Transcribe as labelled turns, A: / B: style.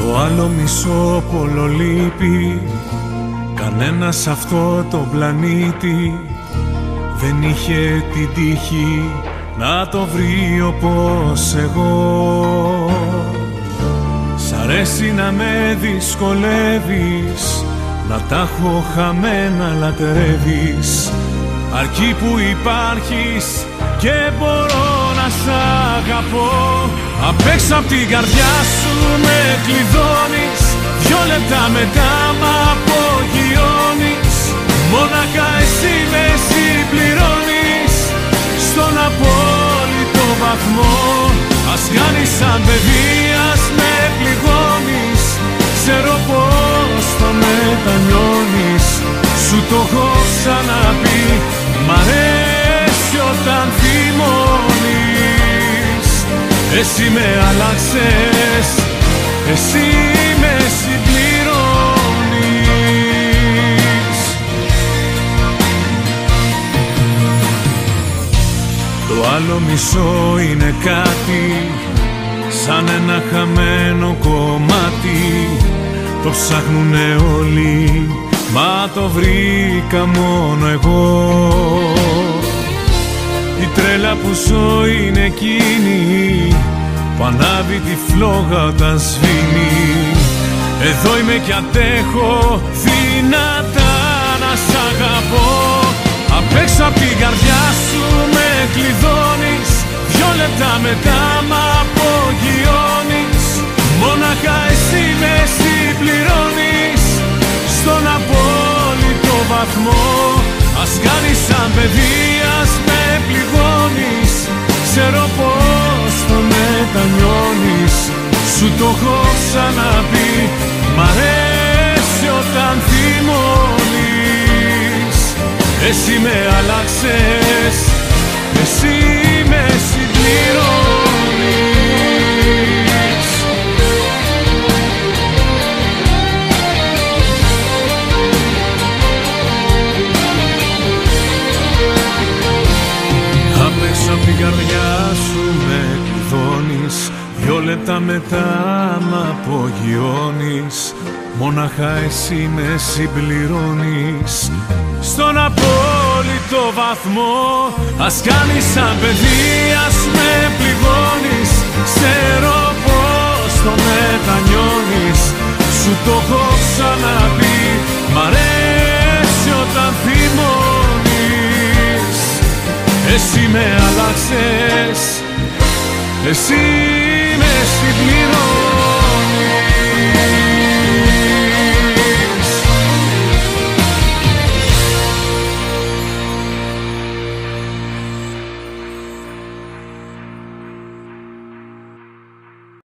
A: Το άλλο μισό πολλολείπει, κανένας σε αυτό το πλανήτη δεν είχε την τύχη να το βρει όπως εγώ. Σ' αρέσει να με δυσκολεύεις, να τα έχω χαμένα λατρεύεις, αρκεί που υπάρχεις και μπορώ να σ' αγαπώ. Απ' έξω απ' την καρδιά σου με κλειδώνεις, 2 λεπτά μετά μ' απογειώνεις. Μόνακα εσύ με συμπληρώνεις στον απόλυτο βαθμό. Ας κάνεις σαν παιδί, ας με πληγώνεις, ξέρω πως το μετανιώνεις. Σου το έχω ξαναπεί, μ' αρέσει όταν θυμώνεις. Εσύ με άλλαξες, εσύ με συμπληρώνεις. Το άλλο μισό είναι κάτι σαν ένα χαμένο κομμάτι. Το ψάχνουνε όλοι, μα το βρήκα μόνο εγώ. Η τρέλα που ζω είναι εκείνη που ανάβει τη φλόγα όταν σβήνει. Εδώ είμαι κι αντέχω δυνατά να σ' αγαπώ. Απ' έξω απ' την καρδιά σου με κλειδώνεις, 2 λεπτά μετά μ' απογειώνεις. Μόνακα εσύ με συμπληρώνεις στον απόλυτο βαθμό. Ας κάνεις σαν παιδί, ας με πληγώνεις, ξέρω πως το μετανιώνεις. Σου το έχω ξαναπεί, μ' αρέσει όταν θυμώνεις. Εσύ με άλλαξες, εσύ με συμπληρώνεις. Απ' έξω απ' την καρδιά σου με κλειδώνεις, 2 λεπτά μετά μ' απογειώνεις. Μόναχα εσύ με συμπληρώνεις στον απόλυτο βαθμό. Ας κάνεις σαν παιδί, ας με πληγώνεις, ξέρω πως το μετανιώνεις. Σου το έχω ξαναπεί, μ' αρέσει όταν θυμώνεις. Εσύ με άλλαξες, εσύ με συμπληρώνεις.